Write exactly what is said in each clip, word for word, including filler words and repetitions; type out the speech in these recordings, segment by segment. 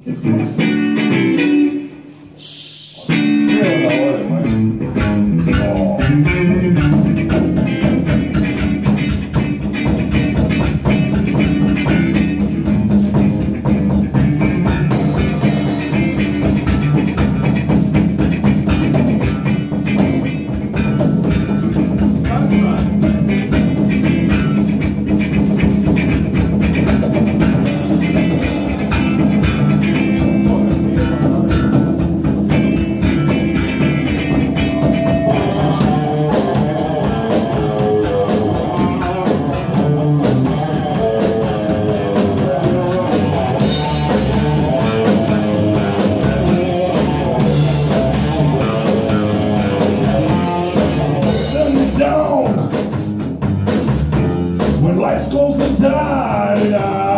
When life goes and dies,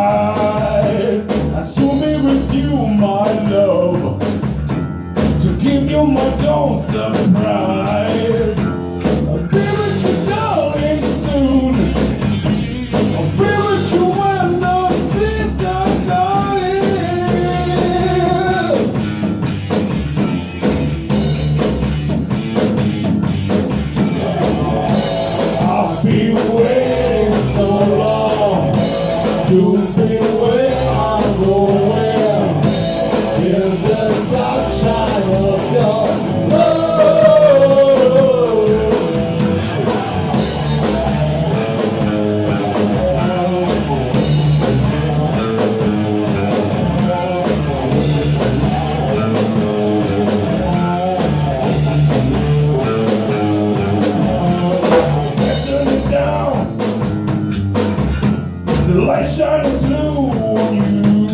I swim in with you, my love, to give you my own surprise. I'll be with you, darling, soon. I'll be with you when the seas are calling. I'll be waiting so long to be where I'm going in the sunshine of your love. Turn it down. The light shining through on you.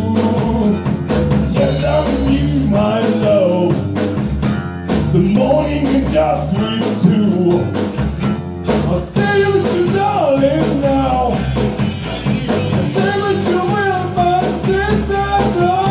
Yes, I'm with you, my love. The morning is just sweet too. I'll stay with you, darling, now. I'll stay with you when my sins are gone.